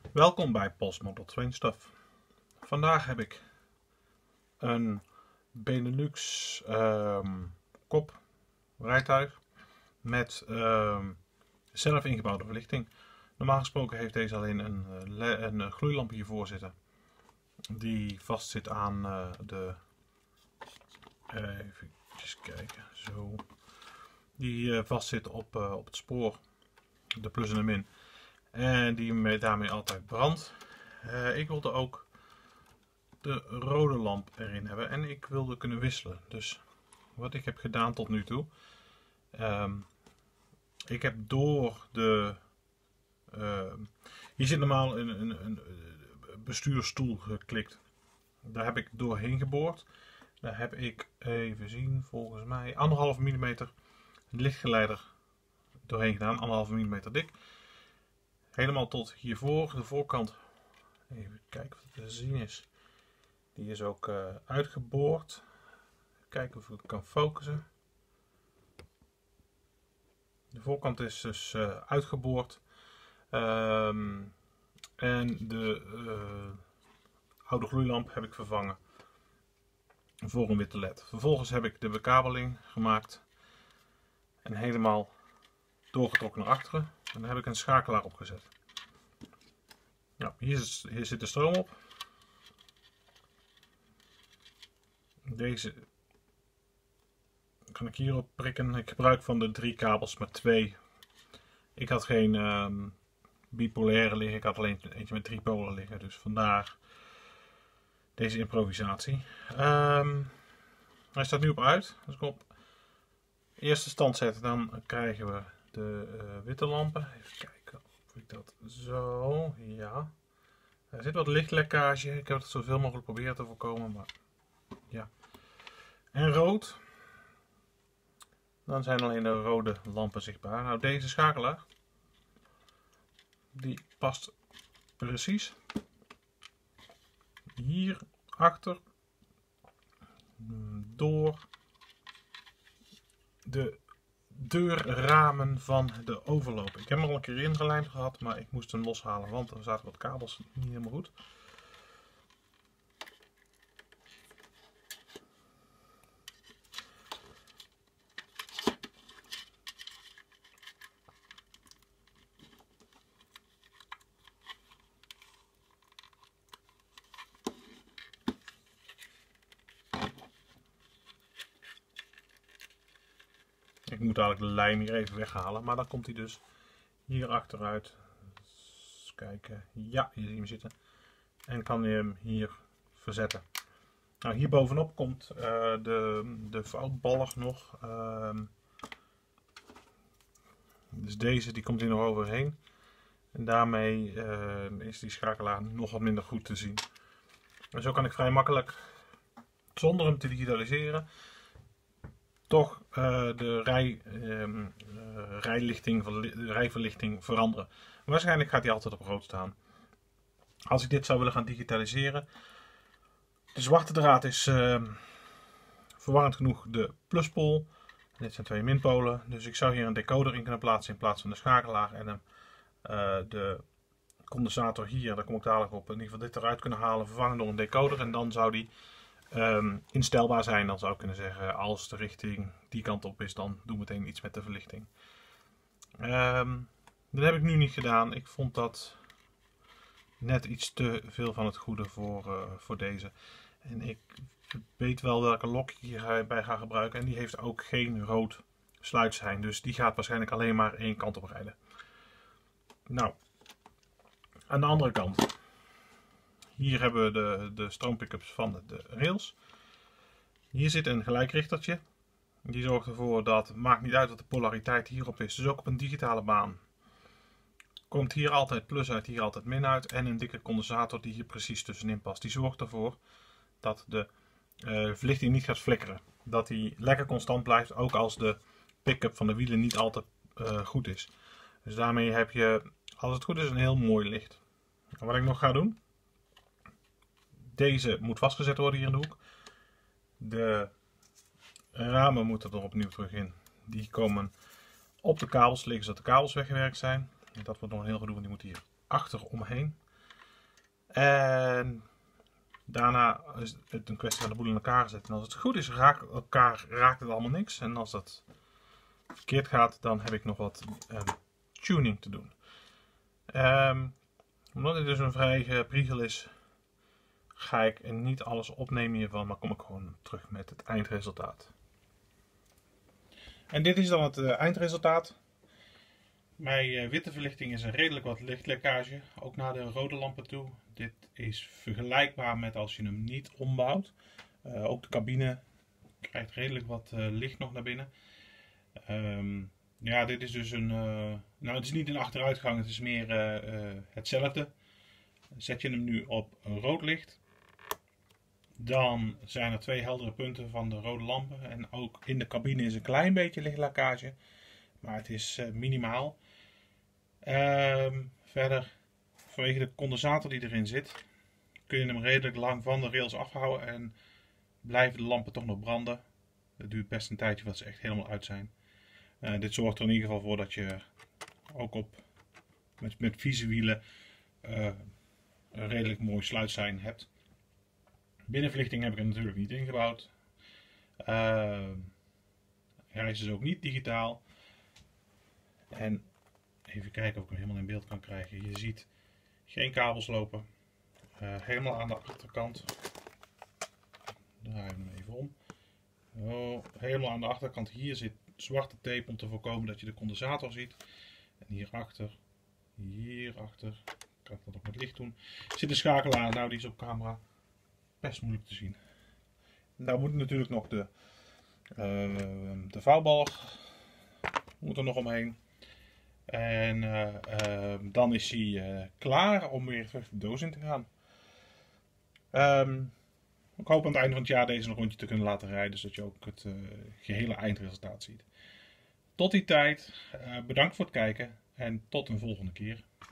Welkom bij Pols Model Train Stuff. Vandaag heb ik een Benelux kop rijtuig met zelf ingebouwde verlichting. Normaal gesproken heeft deze alleen een gloeilamp hiervoor zitten. Die vastzit aan de... even kijken, zo. Die vastzit op het spoor, de plus en de min. En die daarmee altijd brandt. Ik wilde ook de rode lamp erin hebben. En ik wilde kunnen wisselen. Dus wat ik heb gedaan tot nu toe. Ik heb door de... hier zit normaal een bestuurstoel geklikt. Daar heb ik doorheen geboord. Daar heb ik, even zien, volgens mij 1,5 mm lichtgeleider doorheen gedaan. 1,5 mm dik. Helemaal tot hiervoor, de voorkant. Even kijken of het te zien is. Die is ook uitgeboord. Kijken of ik kan focussen. De voorkant is dus uitgeboord. En de oude gloeilamp heb ik vervangen voor een witte led. Vervolgens heb ik de bekabeling gemaakt. En helemaal doorgetrokken naar achteren. En dan heb ik een schakelaar opgezet. Nou, hier zit de stroom op. Deze kan ik hierop prikken. Ik gebruik van de 3 kabels maar 2. Ik had geen bipolaire liggen. Ik had alleen eentje met 3 polen liggen. Dus vandaar deze improvisatie. Hij staat nu op uit. Als ik op eerste stand zet, dan krijgen we de witte lampen. Even kijken of ik dat zo... Ja. Er zit wat lichtlekkage. Ik heb het zoveel mogelijk proberen te voorkomen. Maar ja. En rood. Dan zijn alleen de rode lampen zichtbaar. Nou, deze schakelaar. Die past precies hier achter. Door de deurramen van de overloop. Ik heb hem al een keer ingelijmd gehad, maar ik moest hem loshalen, want er zaten wat kabels niet helemaal goed. Ik moet eigenlijk de lijm hier even weghalen, maar dan komt hij dus hier achteruit. Eens kijken. Ja, hier zie je hem zitten. En kan je hem hier verzetten. Nou, hier bovenop komt de vouwbalg nog. Dus deze die komt hier nog overheen. En daarmee is die schakelaar nog wat minder goed te zien. En zo kan ik vrij makkelijk, zonder hem te digitaliseren, toch de rijverlichting veranderen. Waarschijnlijk gaat hij altijd op rood staan. Als ik dit zou willen gaan digitaliseren. De zwarte draad is verwarrend genoeg de pluspol. Dit zijn 2 minpolen. Dus ik zou hier een decoder in kunnen plaatsen in plaats van de schakelaar. En de condensator hier, daar kom ik dadelijk op, in ieder geval dit eruit kunnen halen, vervangen door een decoder. En dan zou die instelbaar zijn. Dan zou ik kunnen zeggen, als de richting die kant op is, dan doe meteen iets met de verlichting. Dat heb ik nu niet gedaan. Ik vond dat net iets te veel van het goede voor deze. En ik weet wel welke lok ik hierbij ga gebruiken. En die heeft ook geen rood sluitsein. Dus die gaat waarschijnlijk alleen maar één kant op rijden. Nou, aan de andere kant. Hier hebben we de stroompickups van de rails. Hier zit een gelijkrichtertje. Die zorgt ervoor dat, het maakt niet uit wat de polariteit hierop is. Dus ook op een digitale baan komt hier altijd plus uit, hier altijd min uit. En een dikke condensator die hier precies tussenin past. Die zorgt ervoor dat de verlichting niet gaat flikkeren. Dat die lekker constant blijft, ook als de pick-up van de wielen niet altijd goed is. Dus daarmee heb je, als het goed is, een heel mooi licht. En wat ik nog ga doen. Deze moet vastgezet worden hier in de hoek. De ramen moeten er opnieuw terug in. Die komen op de kabels liggen zodat de kabels weggewerkt zijn. Dat wordt nog een heel gedoe, want die moeten hier achter omheen. En daarna is het een kwestie van de boel in elkaar zetten. En als het goed is, raakt het allemaal niks. En als dat verkeerd gaat, dan heb ik nog wat tuning te doen. Omdat dit dus een vrij priegel is, ga ik niet alles opnemen hiervan, maar kom ik gewoon terug met het eindresultaat. En dit is dan het eindresultaat. Mijn witte verlichting is een redelijk wat lichtlekkage, ook naar de rode lampen toe. Dit is vergelijkbaar met als je hem niet ombouwt. Ook de cabine krijgt redelijk wat licht nog naar binnen. Ja, dit is dus een... nou, het is niet een achteruitgang, het is meer hetzelfde. Zet je hem nu op een rood licht, dan zijn er 2 heldere punten van de rode lampen. En ook in de cabine is een klein beetje lichtlekkage, maar het is minimaal. Verder, vanwege de condensator die erin zit, kun je hem redelijk lang van de rails afhouden en blijven de lampen toch nog branden. Het duurt best een tijdje voordat ze echt helemaal uit zijn. Dit zorgt er in ieder geval voor dat je ook met vieze wielen een redelijk mooi sluitsein hebt. Binnenverlichting heb ik er natuurlijk niet ingebouwd. Hij is dus ook niet digitaal. En even kijken of ik hem helemaal in beeld kan krijgen. Je ziet geen kabels lopen. Helemaal aan de achterkant. Draai hem even om. Helemaal aan de achterkant. Hier zit zwarte tape om te voorkomen dat je de condensator ziet. En hierachter. Kan ik dat ook met licht doen. Zit een schakelaar. Nou, die is op camera best moeilijk te zien. Daar moet natuurlijk nog de vouwbalg moet er nog omheen. En dan is hij klaar om weer terug de doos in te gaan. Ik hoop aan het einde van het jaar deze een rondje te kunnen laten rijden, zodat je ook het gehele eindresultaat ziet. Tot die tijd, bedankt voor het kijken en tot een volgende keer.